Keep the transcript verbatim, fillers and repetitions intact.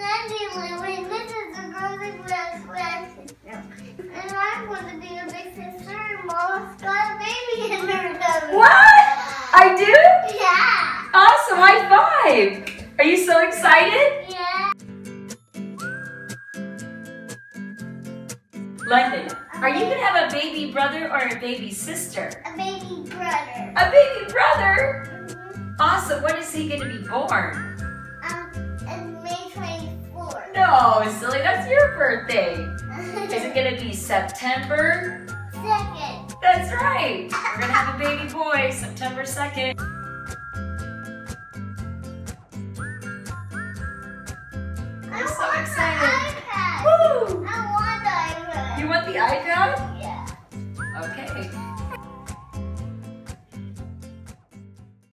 Anyway, this is the girl's best friend. And I'm going to be a big sister, and Mom's got a baby in her tummy. What? I do? Yeah. Awesome, high five. Are you so excited? Yeah. London, are you going to have a baby brother or a baby sister? A baby brother. A baby brother? Mm-hmm. Awesome. When is he going to be born? Um, it's May twenty-fourth. No, silly, that's your birthday. Is it going to be September? Second. That's right. We're going to have a baby boy September second. I'm so excited. iPad. Woo! I want the iPad. You want the iPad? Yeah. Okay.